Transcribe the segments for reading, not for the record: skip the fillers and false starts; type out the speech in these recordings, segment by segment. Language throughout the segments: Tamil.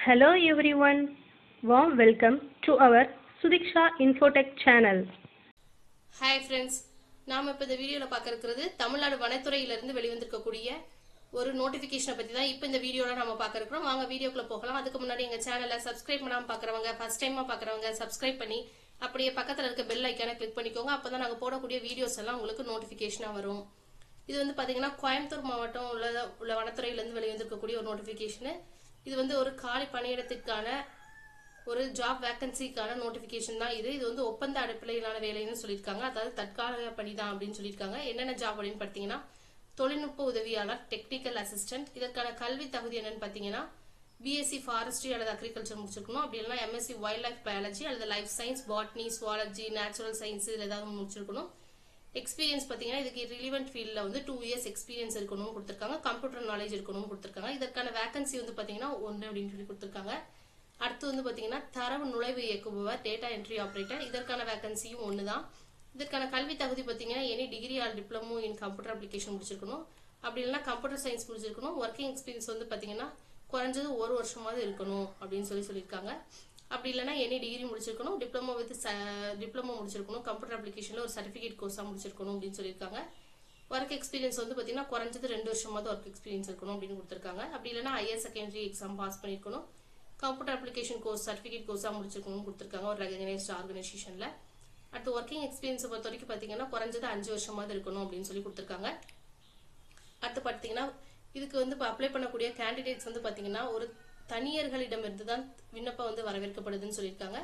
Hello everyone, warm welcome to our Sudiksha Infotech channel. Hi friends, நாம இப்ப இந்த வீடியோல பார்க்க இருக்கிறது தமிழ்நாடு வனத்துறையில இருந்து வெளிவந்திருக்கக்கூடிய ஒரு நோட்டிபிகேஷனை பத்தி தான் இப்ப இந்த வீடியோல நாம பார்க்க இருக்கிறோம். வாங்க வீடியோக்குள்ள போகலாம். அதுக்கு முன்னாடி எங்க சேனலை சப்ஸ்கிரைப் பண்ணாம பார்க்கறவங்க, ஃபர்ஸ்ட் டைமா பார்க்கறவங்க சப்ஸ்கிரைப் பண்ணி அப்படியே பக்கத்துல இருக்க பெல் ஐகானை கிளிக் பண்ணிக்கோங்க. அப்பதான் நாங்க போடக்கூடிய வீடியோஸ் எல்லாம் உங்களுக்கு நோட்டிபிகேஷனா வரும். இது வந்து பாத்தீங்கன்னா கோயம்புத்தூர் மாவட்டம் உள்ள வனத்துறையில இருந்து வெளிவந்திருக்கக்கூடிய ஒரு நோட்டிபிகேஷன். இது வந்து ஒரு காலி பணியிடத்திற்கான ஒரு ஜாப் வேகன்சிக்கான நோட்டிபிகேஷன் தான் இது. இது வந்து ஒப்பந்த அடிப்படையிலான வேலைன்னு சொல்லியிருக்காங்க. அதாவது தற்காலிக பணி தான் அப்படின்னு சொல்லியிருக்காங்க. என்னென்ன ஜாப் அப்படின்னு பார்த்தீங்கன்னா தொழில்நுட்ப உதவியாளர், டெக்னிக்கல் அசிஸ்டன்ட். இதற்கான கல்வி தகுதி என்னன்னு பார்த்தீங்கன்னா பிஎஸ்சி ஃபாரஸ்ட்ரி அல்லது அக்ரிகல்ச்சர் முடிச்சிருக்கணும். அப்படி இல்லைன்னா எம்எஸ்சி வைல்ட் லைஃப் பயாலஜி அல்லது life science, botany, zoology, natural science இதில் ஏதாவது முடிச்சிருக்கணும். எக்ஸ்பீரியன்ஸ் பார்த்தீங்கன்னா இதுக்கு ரிலிவென்ட் ஃபீல்டில் வந்து 2 years எக்ஸ்பீரியன்ஸ் இருக்கணும்னு கொடுத்துருக்காங்க. கம்ப்யூட்டர் நாலேஜ் இருக்கணும்னு கொடுத்துருக்காங்க. இதற்கான வேகன்சி வந்து பார்த்தீங்கன்னா 1 அப்படின்னு சொல்லி கொடுத்துருக்காங்க. அடுத்து வந்து பார்த்தீங்கன்னா தரவு நுழைவு இயக்குபவர், டேட்டா என்ட்ரி ஆப்ரேட்டர். இதற்கான வேகன்சியும் 1 தான். இதற்கான கல்வி தகுதி பார்த்தீங்கன்னா any degree or diploma in computer application முடிச்சிருக்கணும். அப்படி இல்லைன்னா கம்ப்யூட்டர் சயின்ஸ் முடிச்சிருக்கணும். ஒர்க்கிங் எக்ஸ்பீரியன்ஸ் வந்து பார்த்தீங்கன்னா குறைஞ்சது 1 வருஷமாவது இருக்கணும் அப்படின்னு சொல்லியிருக்காங்க. அப்படி இல்லைன்னா எனி டிகிரி முடிச்சிருக்கணும், டிப்ளமோ முடிச்சிருக்கணும், கம்ப்யூட்டர் அப்ளிகேஷன்ல ஒரு சர்டிஃபிகேட் கோர்ஸா முடிச்சிருக்கணும் அப்படின்னு சொல்லியிருக்காங்க. ஒர்க் எக்ஸ்பீரியன்ஸ் வந்து பார்த்தீங்கன்னா குறைஞ்சது 2 வருஷமாவது ஒர்க் எக்ஸ்பீரியன்ஸ் இருக்கணும் அப்படின்னு கொடுத்துருக்காங்க. அப்படி இல்லைன்னா ஹையர் செகண்டரி எக்ஸாம் பாஸ் பண்ணிருக்கணும், கம்ப்யூட்டர் அப்ளிகேஷன் கோர்ஸ் சர்டிஃபிகேட் கோர்ஸா முடிச்சிருக்கணும்னு கொடுத்துருக்காங்க ஒரு ரெகனைஸ்ட் ஆர்கனைசேஷன்ல. அடுத்து ஒர்க்கிங் எக்ஸ்பீரியன்ஸ் பொறுத்த வரைக்கும் பார்த்தீங்கன்னா குறைஞ்சது 5 வருஷமாவது இருக்கணும் அப்படின்னு சொல்லி கொடுத்துருக்காங்க. அடுத்து பார்த்தீங்கன்னா இதுக்கு வந்து இப்போ அப்ளை பண்ணக்கூடிய கேண்டிடேட்ஸ் வந்து பார்த்தீங்கன்னா ஒரு தனியர்களிடமிருந்து தான் விண்ணப்பம் வந்து வரவேற்கப்படுதுன்னு சொல்லியிருக்காங்க.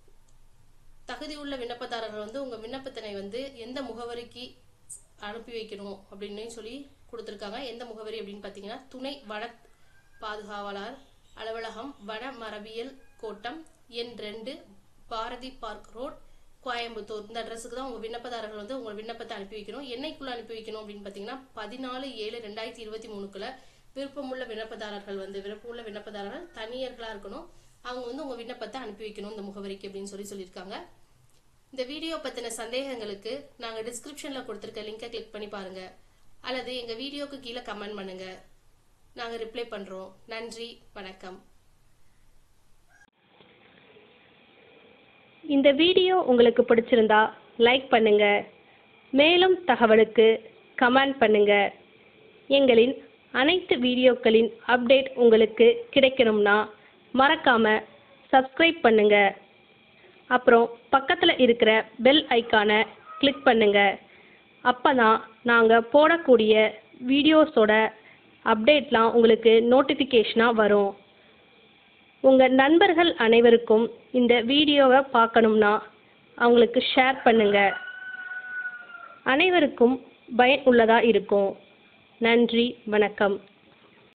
தகுதி உள்ள விண்ணப்பதாரர்கள் வந்து உங்க விண்ணப்பத்தினை வந்து எந்த முகவரிக்கு அனுப்பி வைக்கணும் அப்படின்னு சொல்லி கொடுத்துருக்காங்க. எந்த முகவரி அப்படின்னு பார்த்தீங்கன்னா துணை வன பாதுகாவலர் அலுவலகம், வன மரபியல் கோட்டம், எண் 2, பாரதி பார்க் ரோட், கோயம்புத்தூர். இந்த அட்ரஸுக்கு தான் உங்க விண்ணப்பதாரர்கள் வந்து உங்க விண்ணப்பத்தை அனுப்பி வைக்கணும். என்னைக்குள்ள அனுப்பி வைக்கணும் அப்படின்னு பார்த்தீங்கன்னா 14/7/2023 விருப்பமுள்ள விண்ணப்பதாரர்கள் தனியர்களா இருக்கணும். அவங்க வந்து உங்க விண்ணப்பத்தை அனுப்பி வைக்கணும் இந்த முகவரிக்கு அப்படின்னு சொல்லியிருக்காங்க. இந்த வீடியோ பத்தின சந்தேகங்களுக்கு நாங்க டிஸ்கிரிப்ஷன்ல கொடுத்திருக்க லிங்கை கிளிக் பண்ணி பாருங்க, அல்லது எங்க வீடியோக்கு கீழே கமெண்ட் பண்ணுங்க. நாங்க ரிப்ளை பண்றோம். நன்றி, வணக்கம். இந்த வீடியோ உங்களுக்கு பிடிச்சிருந்தா லைக் பண்ணுங்க, மேலும் தகவலுக்கு கமெண்ட் பண்ணுங்க. எங்களின் அனைத்து வீடியோக்களின் அப்டேட் உங்களுக்கு கிடைக்கணும்னா மறக்காம சப்ஸ்கிரைப் பண்ணுங்க. அப்புறம் பக்கத்தில் இருக்கிற பெல் ஐக்கானை கிளிக் பண்ணுங்க. அப்பதான் நாங்கள் போடக்கூடிய வீடியோஸோட அப்டேட்லாம் உங்களுக்கு நோட்டிஃபிகேஷனாக வரும். உங்கள் நண்பர்கள் அனைவருக்கும் இந்த வீடியோவை பார்க்கணும்னா அவங்களுக்கு ஷேர் பண்ணுங்க. அனைவருக்கும் பயனுள்ளதாக இருக்கும். நன்றி, வணக்கம்.